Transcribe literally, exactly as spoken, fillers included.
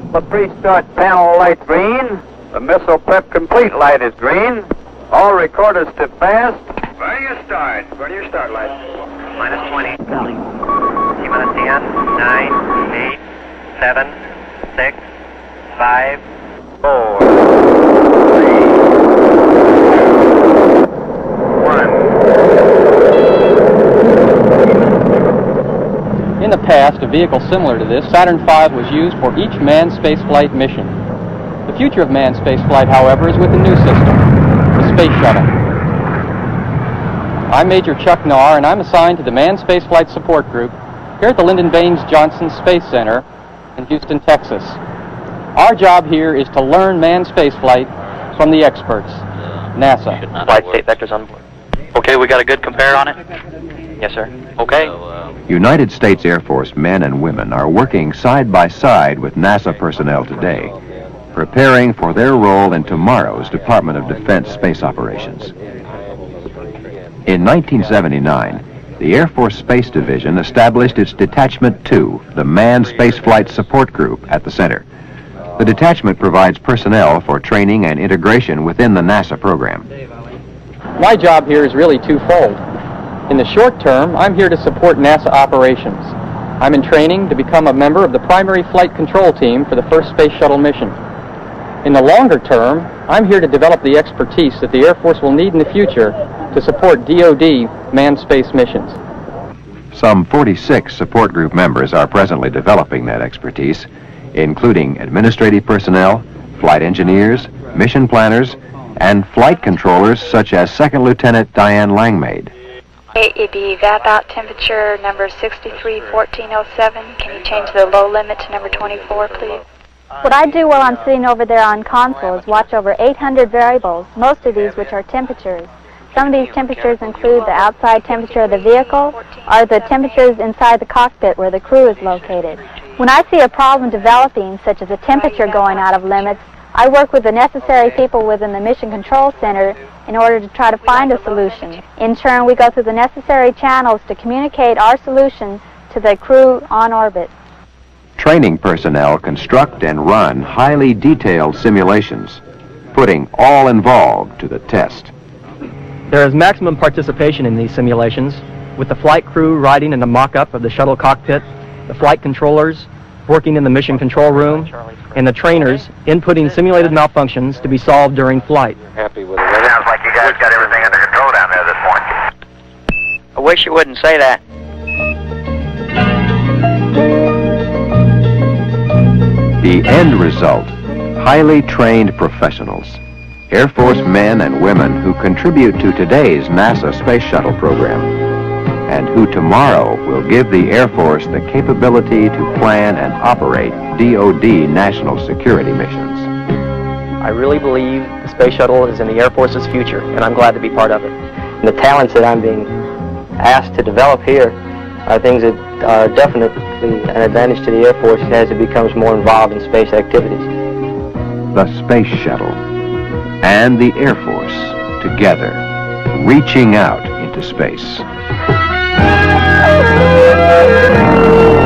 The pre-start panel light green. The missile prep complete light is green. All recorders to fast. Burn your start. Burn your start light. Minus twenty. T-minus ten, nine, eight, seven, six, five, four, three, one. In the past, a vehicle similar to this, Saturn five, was used for each manned spaceflight mission. The future of manned spaceflight, however, is with a new system, the Space Shuttle. I'm Major Chuck Narr, and I'm assigned to the Manned Spaceflight Support Group here at the Lyndon Baines Johnson Space Center in Houston, Texas. Our job here is to learn manned spaceflight from the experts, NASA. Flight state vectors on board. Okay, we got a good compare on it? Yes, sir. Okay. United States Air Force men and women are working side by side with NASA personnel today, preparing for their role in tomorrow's Department of Defense space operations. In nineteen seventy-nine, the Air Force Space Division established its Detachment two, the Manned Spaceflight Support Group, at the center. The detachment provides personnel for training and integration within the NASA program. My job here is really twofold. In the short term, I'm here to support NASA operations. I'm in training to become a member of the primary flight control team for the first Space Shuttle mission. In the longer term, I'm here to develop the expertise that the Air Force will need in the future to support D O D manned space missions. Some forty-six support group members are presently developing that expertise, including administrative personnel, flight engineers, mission planners, and flight controllers such as Second Lieutenant Diane Langmaid. A E B, vap out temperature number sixty-three fourteen oh seven. Can you change the low limit to number twenty-four, please? What I do while I'm sitting over there on console is watch over eight hundred variables, most of these which are temperatures. Some of these temperatures include the outside temperature of the vehicle or the temperatures inside the cockpit where the crew is located. When I see a problem developing, such as a temperature going out of limits, I work with the necessary people within the Mission Control Center in order to try to find a solution. In turn, we go through the necessary channels to communicate our solution to the crew on orbit. Training personnel construct and run highly detailed simulations, putting all involved to the test. There is maximum participation in these simulations, with the flight crew riding in the mock-up of the shuttle cockpit, the flight controllers working in the mission control room, and the trainers inputting simulated malfunctions to be solved during flight. Happy with it? Sounds like you guys got everything under control down there at this point. I wish you wouldn't say that. The end result, highly trained professionals, Air Force men and women who contribute to today's NASA Space Shuttle program, and who tomorrow will give the Air Force the capability to plan and operate D O D national security missions. I really believe the Space Shuttle is in the Air Force's future, and I'm glad to be part of it. And the talents that I'm being asked to develop here are things that are definitely an advantage to the Air Force as it becomes more involved in space activities. The Space Shuttle and the Air Force together, reaching out into space.